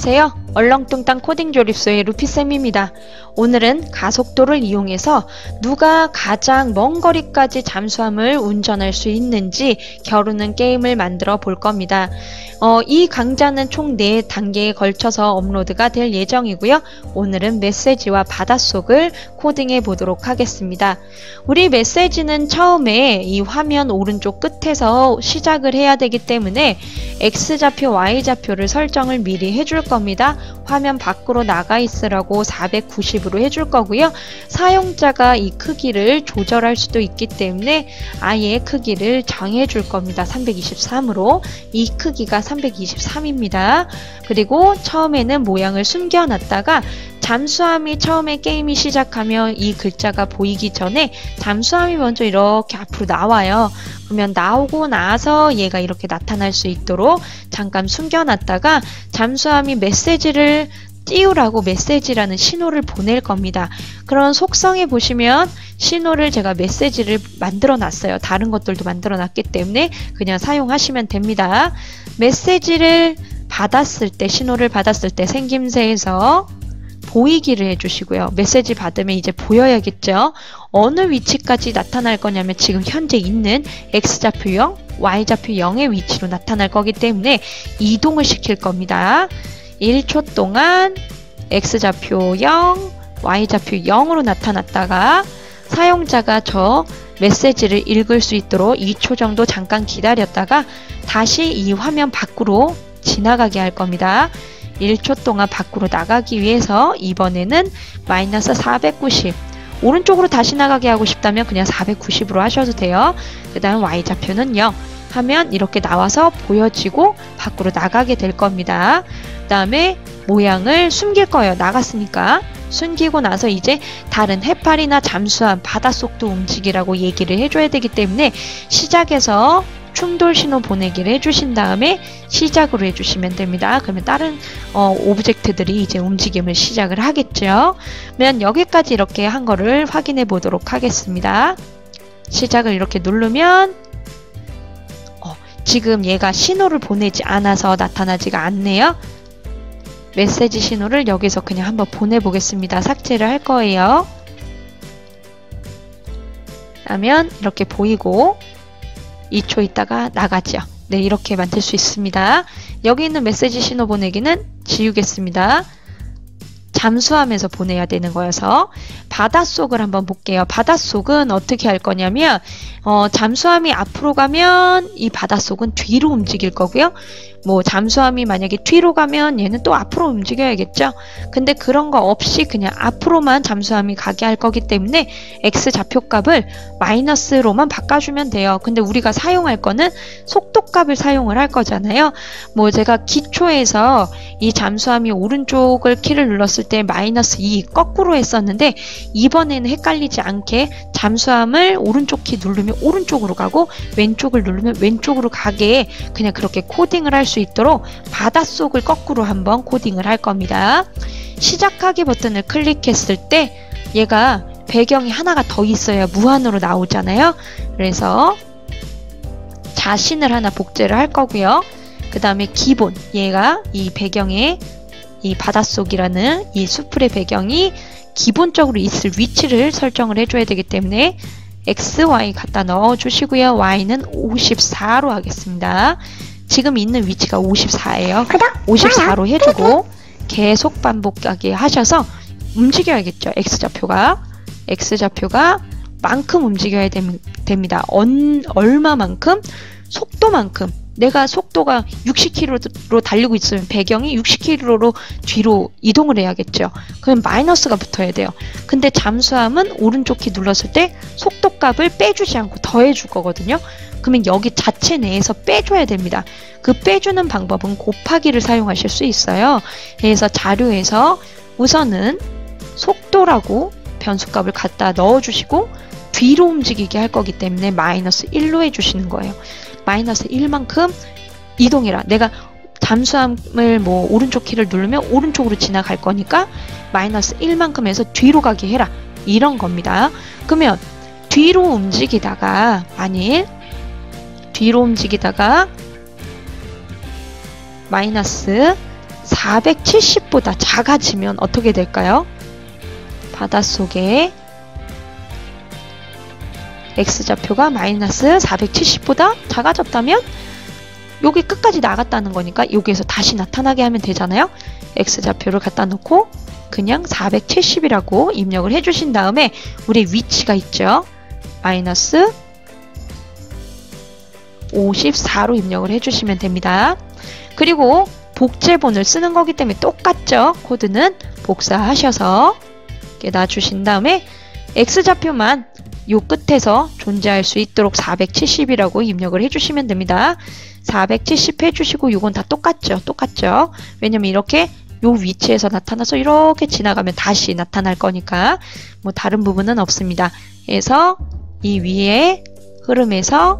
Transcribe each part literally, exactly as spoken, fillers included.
안녕하세요. 얼렁뚱땅 코딩 조립소의 루피쌤입니다. 오늘은 가속도를 이용해서 누가 가장 먼 거리까지 잠수함을 운전할 수 있는지 겨루는 게임을 만들어 볼 겁니다. 어, 이 강좌는 총 네 단계에 걸쳐서 업로드가 될 예정이고요. 오늘은 메시지와 바닷속을 코딩해 보도록 하겠습니다. 우리 메시지는 처음에 이 화면 오른쪽 끝에서 시작을 해야 되기 때문에 X좌표, Y좌표를 설정을 미리 해줄 겁니다. 화면 밖으로 나가 있으라고 사백구십으로 해줄 거고요. 사용자가 이 크기를 조절할 수도 있기 때문에 아예 크기를 정해 줄 겁니다. 삼백이십삼으로 이 크기가 삼백이십삼입니다. 그리고 처음에는 모양을 숨겨 놨다가 잠수함이 처음에 게임이 시작하면 이 글자가 보이기 전에 잠수함이 먼저 이렇게 앞으로 나와요. 그러면 나오고 나서 얘가 이렇게 나타날 수 있도록 잠깐 숨겨놨다가 잠수함이 메시지를 띄우라고 메시지라는 신호를 보낼 겁니다. 그런 속성에 보시면 신호를 제가 메시지를 만들어 놨어요. 다른 것들도 만들어 놨기 때문에 그냥 사용하시면 됩니다. 메시지를 받았을 때, 신호를 받았을 때 생김새에서 보이기를 해주시고요. 메시지 받으면 이제 보여야겠죠. 어느 위치까지 나타날 거냐면 지금 현재 있는 X좌표 영, Y좌표 영의 위치로 나타날 거기 때문에 이동을 시킬 겁니다. 일 초 동안 X좌표 영, Y좌표 영으로 나타났다가 사용자가 저 메시지를 읽을 수 있도록 이 초 정도 잠깐 기다렸다가 다시 이 화면 밖으로 지나가게 할 겁니다. 일 초 동안 밖으로 나가기 위해서 이번에는 마이너스 사백구십, 오른쪽으로 다시 나가게 하고 싶다면 그냥 사백구십으로 하셔도 돼요. 그 다음 Y좌표는 영 하면 이렇게 나와서 보여지고 밖으로 나가게 될 겁니다. 그 다음에 모양을 숨길 거예요. 나갔으니까. 숨기고 나서 이제 다른 해파리나 잠수함, 바닷속도 움직이라고 얘기를 해줘야 되기 때문에 시작에서 충돌 신호 보내기를 해주신 다음에 시작으로 해주시면 됩니다. 그러면 다른 어, 오브젝트들이 이제 움직임을 시작을 하겠죠. 그러면 여기까지 이렇게 한 거를 확인해 보도록 하겠습니다. 시작을 이렇게 누르면 어, 지금 얘가 신호를 보내지 않아서 나타나지가 않네요. 메시지 신호를 여기서 그냥 한번 보내보겠습니다. 삭제를 할 거예요. 그러면 이렇게 보이고 이 초 있다가 나가죠. 네, 이렇게 만들 수 있습니다. 여기 있는 메시지 신호 보내기는 지우겠습니다. 잠수함에서 보내야 되는 거여서 바닷속을 한번 볼게요. 바닷속은 어떻게 할 거냐면 어, 잠수함이 앞으로 가면 이 바닷속은 뒤로 움직일 거고요. 뭐 잠수함이 만약에 뒤로 가면 얘는 또 앞으로 움직여야겠죠. 근데 그런 거 없이 그냥 앞으로만 잠수함이 가게 할 거기 때문에 X 좌표값을 마이너스로만 바꿔주면 돼요. 근데 우리가 사용할 거는 속도값을 사용을 할 거잖아요. 뭐 제가 기초에서 이 잠수함이 오른쪽을 키를 눌렀을 때 마이너스 이 거꾸로 했었는데 이번에는 헷갈리지 않게 잠수함을 오른쪽 키 누르면 오른쪽으로 가고 왼쪽을 누르면 왼쪽으로 가게 그냥 그렇게 코딩을 할 수 있도록 바닷속을 거꾸로 한번 코딩을 할 겁니다. 시작하기 버튼을 클릭했을 때 얘가 배경이 하나가 더 있어야 무한으로 나오잖아요. 그래서 자신을 하나 복제를 할 거고요. 그 다음에 기본, 얘가 이 배경에 이 바닷속이라는 이 수풀의 배경이 기본적으로 있을 위치를 설정을 해줘야 되기 때문에 X, Y 갖다 넣어 주시고요. Y는 오십사로 하겠습니다. 지금 있는 위치가 오십사예요. 오십사로 해주고 계속 반복하게 하셔서 움직여야겠죠. X좌표가. X좌표가 만큼 움직여야 됩니다. 언, 얼마만큼? 속도만큼. 내가 속도가 육십 킬로미터로 달리고 있으면 배경이 육십 킬로미터로 뒤로 이동을 해야겠죠. 그럼 마이너스가 붙어야 돼요. 근데 잠수함은 오른쪽 키 눌렀을 때 속도값을 빼주지 않고 더해줄 거거든요. 그러면 여기 자체 내에서 빼줘야 됩니다. 그 빼주는 방법은 곱하기를 사용하실 수 있어요. 그래서 자료에서 우선은 속도라고 변수값을 갖다 넣어주시고 뒤로 움직이게 할 거기 때문에 마이너스 일로 해주시는 거예요. 마이너스 일만큼 이동해라. 내가 잠수함을 뭐 오른쪽 키를 누르면 오른쪽으로 지나갈 거니까 마이너스 일만큼 해서 뒤로 가게 해라. 이런 겁니다. 그러면 뒤로 움직이다가 만일 뒤로 움직이다가 마이너스 사백칠십보다 작아지면 어떻게 될까요? 바닷속에 x좌표가 마이너스 사백칠십보다 작아졌다면 여기 끝까지 나갔다는 거니까 여기에서 다시 나타나게 하면 되잖아요. x좌표를 갖다 놓고 그냥 사백칠십이라고 입력을 해주신 다음에 우리 위치가 있죠. 마이너스 오십사로 입력을 해주시면 됩니다. 그리고 복제본을 쓰는 거기 때문에 똑같죠. 코드는 복사하셔서 이렇게 놔주신 다음에 x좌표만 요 끝에서 존재할 수 있도록 사백칠십이라고 입력을 해주시면 됩니다. 사백칠십 해주시고 이건 다 똑같죠. 똑같죠. 왜냐면 이렇게 요 위치에서 나타나서 이렇게 지나가면 다시 나타날 거니까 뭐 다른 부분은 없습니다. 그래서 이 위에 흐름에서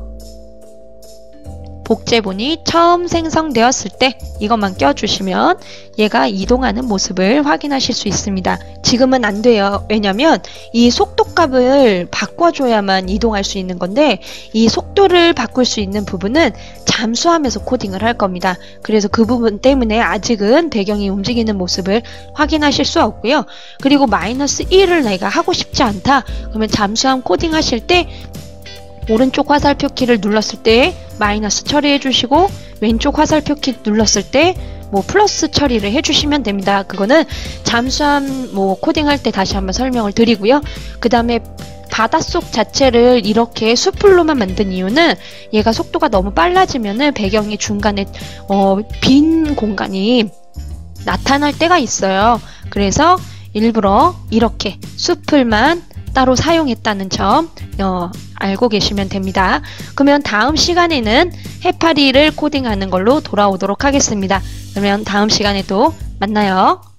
복제본이 처음 생성되었을 때 이것만 껴주시면 얘가 이동하는 모습을 확인하실 수 있습니다. 지금은 안 돼요. 왜냐면 이 속도값을 바꿔줘야만 이동할 수 있는 건데 이 속도를 바꿀 수 있는 부분은 잠수하면서 코딩을 할 겁니다. 그래서 그 부분 때문에 아직은 배경이 움직이는 모습을 확인하실 수 없고요. 그리고 마이너스 일을 내가 하고 싶지 않다. 그러면 잠수함 코딩 하실 때 오른쪽 화살표 키를 눌렀을 때 마이너스 처리해 주시고 왼쪽 화살표 키 눌렀을 때 뭐 플러스 처리를 해주시면 됩니다. 그거는 잠수함 뭐 코딩할 때 다시 한번 설명을 드리고요. 그 다음에 바닷속 자체를 이렇게 수풀로만 만든 이유는 얘가 속도가 너무 빨라지면은 배경이 중간에 어, 빈 공간이 나타날 때가 있어요. 그래서 일부러 이렇게 수풀만 따로 사용했다는 점 어, 알고 계시면 됩니다. 그러면 다음 시간에는 해파리를 코딩하는 걸로 돌아오도록 하겠습니다. 그러면 다음 시간에도 만나요.